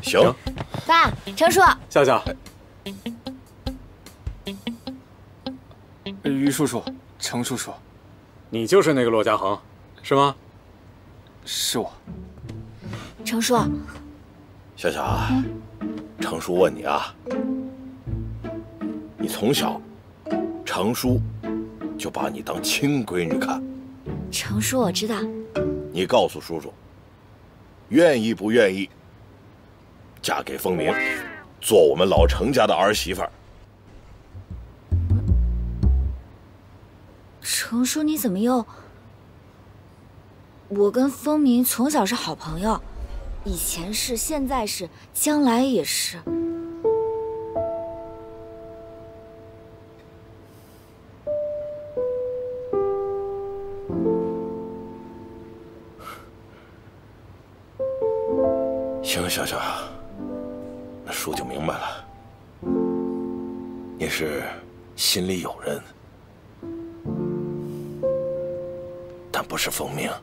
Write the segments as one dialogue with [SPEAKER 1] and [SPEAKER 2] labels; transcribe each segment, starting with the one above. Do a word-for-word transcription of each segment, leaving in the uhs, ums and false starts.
[SPEAKER 1] 行。
[SPEAKER 2] 爸，程叔。
[SPEAKER 3] 笑笑。
[SPEAKER 4] 于叔叔，程叔叔，
[SPEAKER 3] 你就是那个骆家恒，是吗？
[SPEAKER 4] 是我。
[SPEAKER 2] 程叔。
[SPEAKER 1] 笑笑啊，程叔问你啊，你从小，程叔就把你当亲闺女看。
[SPEAKER 2] 程叔，我知道。
[SPEAKER 1] 你告诉叔叔，愿意不愿意嫁给风鸣，做我们老程家的儿媳妇儿？
[SPEAKER 2] 程叔，你怎么又……我跟风鸣从小是好朋友，以前是，现在是，将来也是。
[SPEAKER 1] 行，笑笑，那叔就明白了，你是心里有人，但不是风鸣。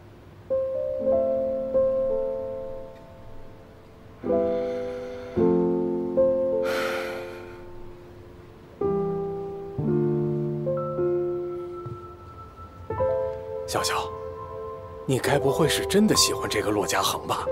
[SPEAKER 3] 笑笑，你该不会是真的喜欢这个骆家恒吧？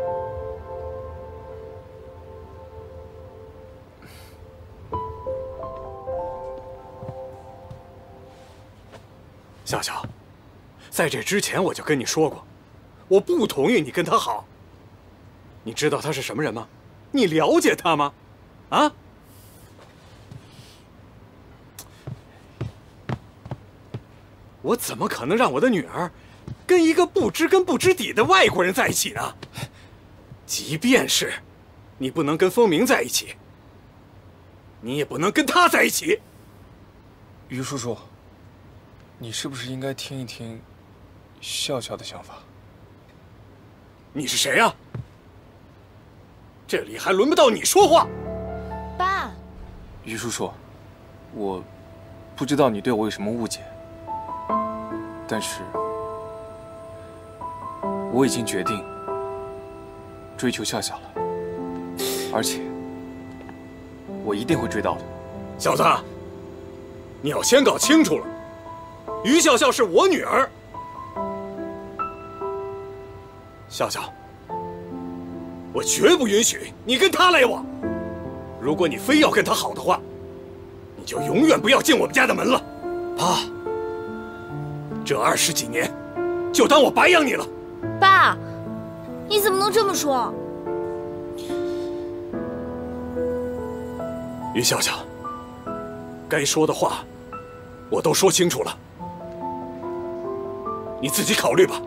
[SPEAKER 3] 笑笑，在这之前我就跟你说过，我不同意你跟他好。你知道他是什么人吗？你了解他吗？啊？我怎么可能让我的女儿跟一个不知根不知底的外国人在一起呢？即便是你不能跟风鸣在一起，你也不能跟他在一起。
[SPEAKER 4] 于叔叔，你是不是应该听一听笑笑的想法？
[SPEAKER 3] 你是谁呀？这里还轮不到你说话。
[SPEAKER 2] 爸。
[SPEAKER 4] 于叔叔，我不知道你对我有什么误解，但是我已经决定追求笑笑了，而且我一定会追到的。
[SPEAKER 3] 小子，你要先搞清楚了，于笑笑是我女儿。笑笑，我绝不允许你跟她来往。如果你非要跟她好的话，你就永远不要进我们家的门了。爸，这二十几年，就当我白养你了。
[SPEAKER 2] 爸，你怎么能这么说？
[SPEAKER 3] 于笑笑，该说的话我都说清楚了，你自己考虑吧。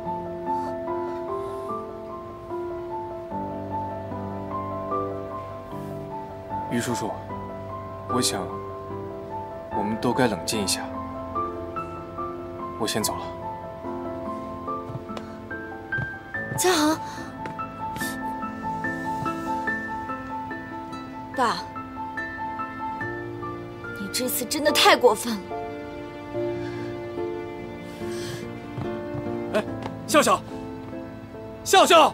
[SPEAKER 4] 于叔叔，我想我们都该冷静一下。我先走了。
[SPEAKER 2] 嘉恒，爸，你这次真的太过分了。
[SPEAKER 3] 哎，笑笑，笑笑，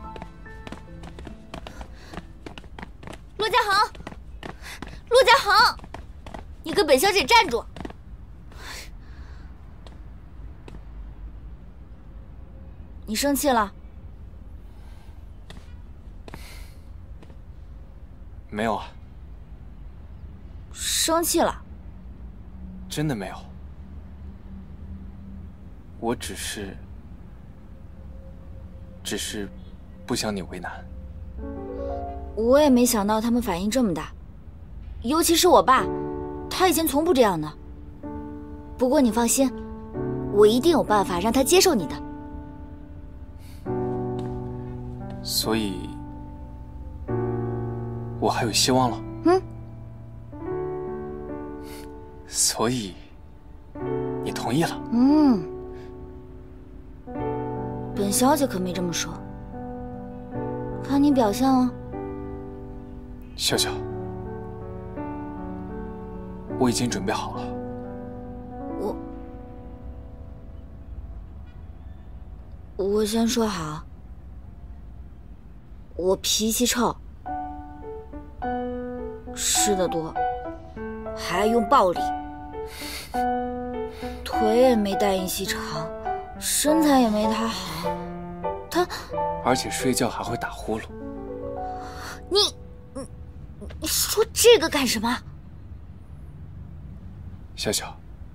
[SPEAKER 2] 骆家恒，骆家恒，你跟本小姐站住！你生气了？
[SPEAKER 4] 没有啊。
[SPEAKER 2] 生气了？
[SPEAKER 4] 真的没有。我只是，只是不想你为难。
[SPEAKER 2] 我也没想到他们反应这么大，尤其是我爸，他以前从不这样的。不过你放心，我一定有办法让他接受你的。
[SPEAKER 4] 所以，我还有希望了。
[SPEAKER 2] 嗯。
[SPEAKER 4] 所以，你同意了？
[SPEAKER 2] 嗯。本小姐可没这么说，看你表现了。
[SPEAKER 4] 笑笑，我已经准备好了。
[SPEAKER 2] 我，我先说好，我脾气臭， 吃的多，还爱用暴力，腿也没戴尹锡长，身材也没他好，他
[SPEAKER 4] 而且睡觉还会打呼噜。
[SPEAKER 2] 你你你说这个干什么？
[SPEAKER 4] 笑笑，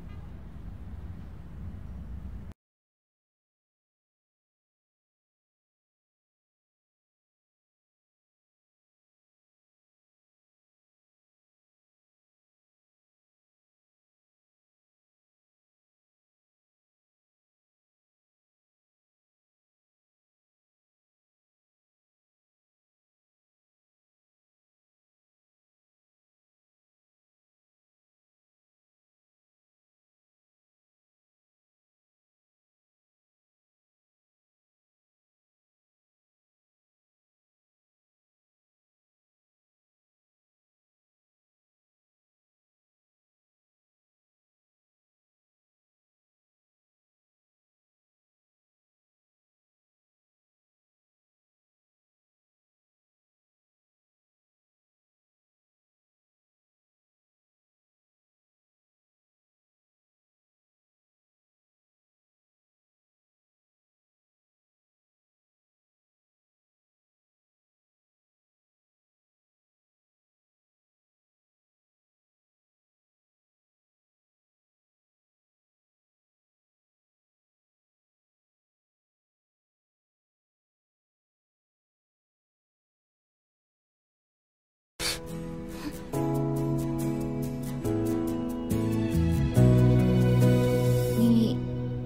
[SPEAKER 2] 你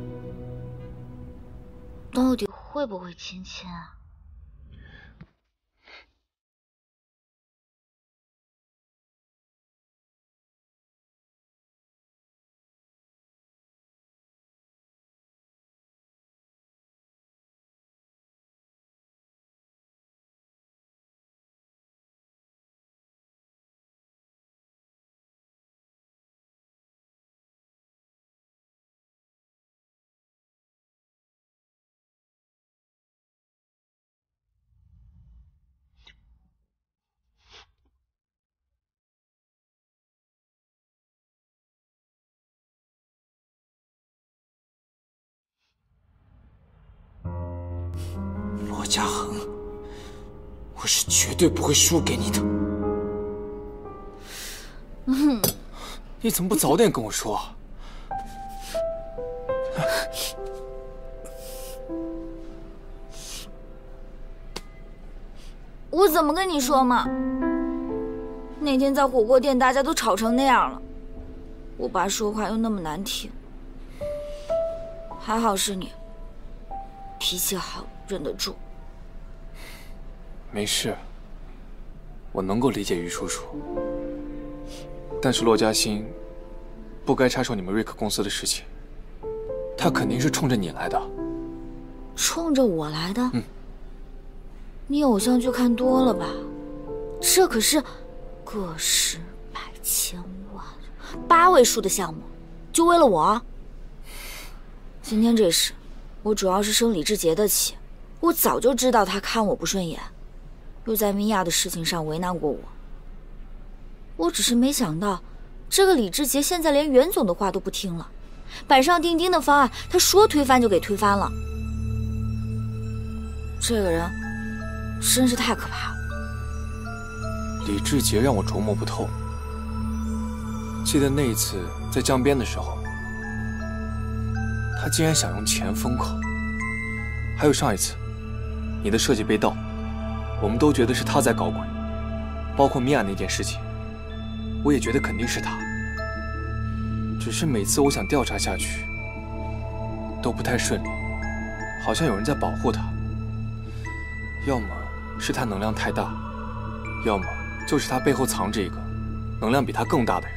[SPEAKER 2] 到底会不会亲亲啊？
[SPEAKER 5] 罗家恒，我是绝对不会输给你的。
[SPEAKER 2] 嗯，
[SPEAKER 4] 你怎么不早点跟我说？
[SPEAKER 2] 我怎么跟你说嘛？那天在火锅店，大家都吵成那样了，我爸说话又那么难听，还好是你，脾气好，忍得住。
[SPEAKER 4] 没事，我能够理解于叔叔，但是骆嘉欣不该插手你们瑞克公司的事情，他肯定是冲着你来的。
[SPEAKER 2] 冲着我来的？
[SPEAKER 4] 嗯。
[SPEAKER 2] 你偶像剧看多了吧？这可是个十百千万八位数的项目，就为了我？今天这事，我主要是生李志杰的气。我早就知道他看我不顺眼，又在米娅的事情上为难过我。我只是没想到，这个李志杰现在连袁总的话都不听了，板上钉钉的方案，他说推翻就给推翻了。这个人真是太可怕了。
[SPEAKER 4] 李志杰让我琢磨不透。记得那一次在江边的时候，他竟然想用钱封口。还有上一次，你的设计被盗，我们都觉得是他在搞鬼，包括米娅那件事情，我也觉得肯定是他。只是每次我想调查下去，都不太顺利，好像有人在保护他。要么是他能量太大，要么就是他背后藏着一个能量比他更大的人。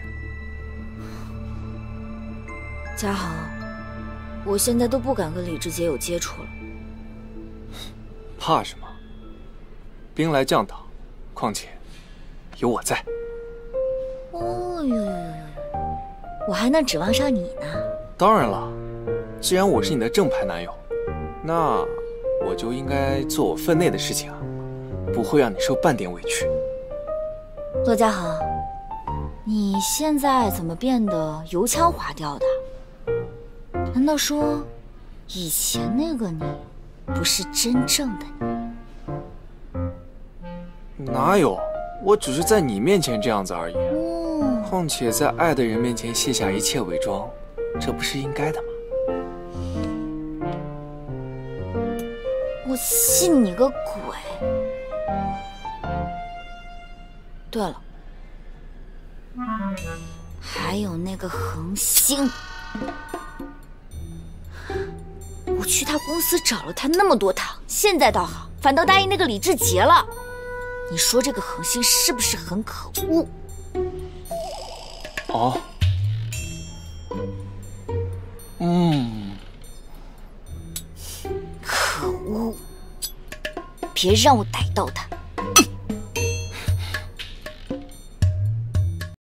[SPEAKER 2] 嘉恒，我现在都不敢跟李志杰有接触了。
[SPEAKER 4] 怕什么？兵来将挡，况且有我在。
[SPEAKER 2] 哦呦呦呦呦！我还能指望上你呢。
[SPEAKER 4] 当然了，既然我是你的正牌男友，那我就应该做我分内的事情啊，不会让你受半点委屈。
[SPEAKER 2] 骆家恒，你现在怎么变得油腔滑调的？难道说，以前那个你，不是真正的
[SPEAKER 4] 你？哪有？我只是在你面前这样子而已。
[SPEAKER 2] 哦，
[SPEAKER 4] 况且在爱的人面前卸下一切伪装，这不是应该的吗？
[SPEAKER 2] 我信你个鬼！对了，还有那个恒星，我去他公司找了他那么多趟，现在倒好，反倒答应那个李志杰了。你说这个恒星是不是很可恶？
[SPEAKER 4] 哦，嗯，
[SPEAKER 2] 可恶！别让我逮到他！